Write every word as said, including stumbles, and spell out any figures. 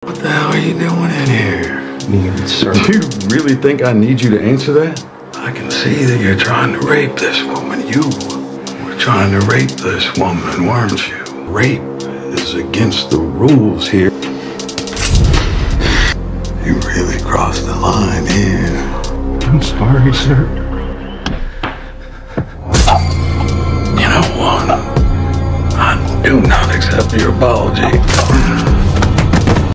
What the hell are you doing in here? Negan, sir. Do you really think I need you to answer that? I can see that you're trying to rape this woman. You were trying to rape this woman, weren't you? Rape is against the rules here. You really crossed the line here. I'm sorry, sir. You know what? I do not accept your apology.